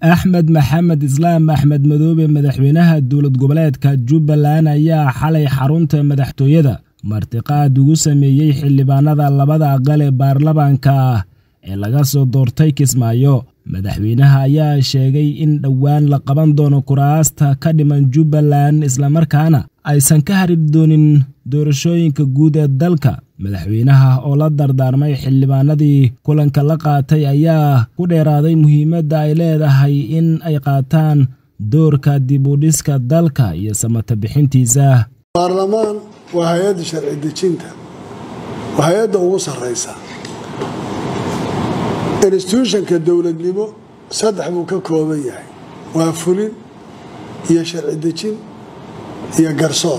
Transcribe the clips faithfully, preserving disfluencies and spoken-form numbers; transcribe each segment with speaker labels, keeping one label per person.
Speaker 1: أحمد محمد إسلام أحمد مدوبي مدحوينها دولة goboleedka Jubbaland ayaa xalay xarunta madaxtooyada martiqaad ugu sameeyay xildhibaanada labada aqal ee baarlamaanka ee laga soo doortay Kismaayo. Madaxweynaha ayaa sheegay in dhawaan la qaban doono kuraasta ka dhiman Jubbaland isla markaana aysan ka harin doonin doorashooyinka guud ee dalka. Madaxweynaha oo la dardaarmay xildhibaanadii kulanka la qaatay ayaa ku dheeraaday muhiimadda ay leedahay in ay qaataan doorka dib u dhiska dalka iyo samata bixintiisa.
Speaker 2: baarlamaan waa hay'adda sharci dejinta waa hay'adda ugu sarreysa institutionka dawladnimo saddex buu ka kooban yahay waa fulin iyo sharci dejin iyo garsoor.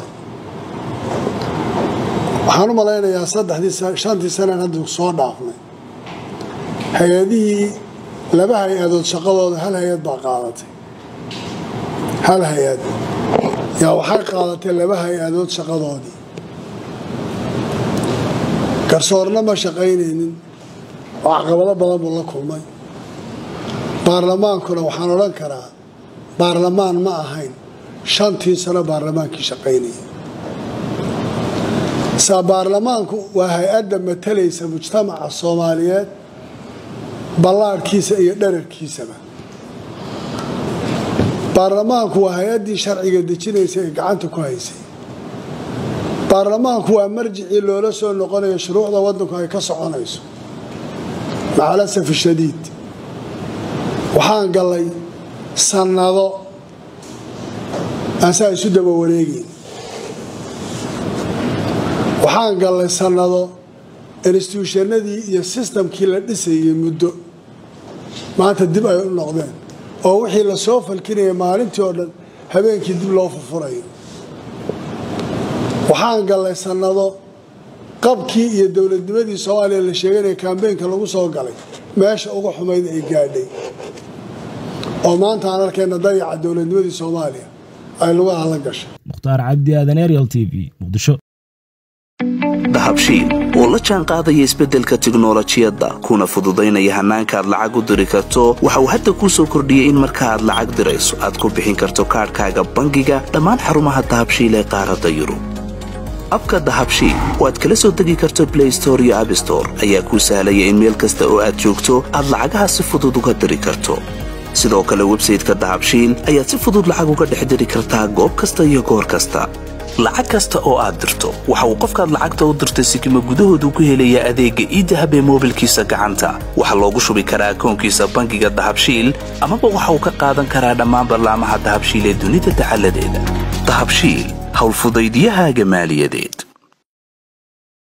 Speaker 2: waxaan u malaynayaa saddexdii shantii sano hadda soo dhaafnay hay'adihii laba hay'adood shaqadooda hal hay'ad baa qaadatay hal hay'ad yaa waxay qaadatay laba hay'adood shaqadoodii garsoorna ma shaqaynaynin oo caqabado badan buu la kulmay. baarlamaankuna waxaan odhan karaa baarlamaan ma ahayn shantii sano baarlamaankii shaqaynayay. saa baarlamaanku waa hay-adda matalaysa mujtamaca Soomaaliyeed ballaarkiisa iyo dherarkiisaba. baarlamaanku waa hay-addii sharciga dejinaysa ee gacanta ku haysay. baarlamaanku waa marjicii loola soo noqonayo shuruucda waddanku ay ka soconayso. macalasaf shadiid waxaan galay sannado aan saa isu daba wareegayn. waxaan galay sannado institutionadii iyo systemkii la dhisayay muddo maanta dib ay u noqdeen oo wixii la soo falkinayay maalintii oo dhan habeenkii dib loo furfurayo. waxaan galay sannado qabkii iyo dowladnimadii Soomaaliya la sheeganay campaign-ka lagu soo galay meesha ugu xumayd ay gaadhay oo maanta aan arkayna dayaca dowladnimadii Soomaaliya ay lagu hadla gashay. Mukhtaar Cabdi Aadan, Ariel T V, Muqdisho.
Speaker 3: dahabshiil oo la jaan qaadaya isbeddelka tiknoolajiyadda kuna fududaynaya hanaanka aad lacag u diri karto waxa uu hadda kuu soo kordhiyey in marka aad lacag dirayso aad ku bixin karto kaadhkaaga bangiga dhammaan xarumaha dahabshiil ee qaaradda Yurub. abka dahabshiil oo aad kala soo degi karto Play Store iyo App Store ayaa kuu sahlaya in meel kasta oo aad joogto aad lacagaha si fudud uga diri karto. sidoo kale website-ka dahabshiil ayaad si fudud lacag uga dhex diri kartaa goob kasta iyo goor kasta. lacag kasta oo aad dirto waxa uu qofkaad lacagta u dirtay sikimo gudahoodu ku helayaa adeegga e-dahab ee moobilkiisa gacanta. waxa loogu shubi karaa akoonkiisa bangiga dahabshiil amaba waxa uu ka qaadan karaa dhammaan barnaamijyada dahabshiil ee dunida taxalladeeda. dahabshiil hawl fudaydiyahaaga maaliyadeed.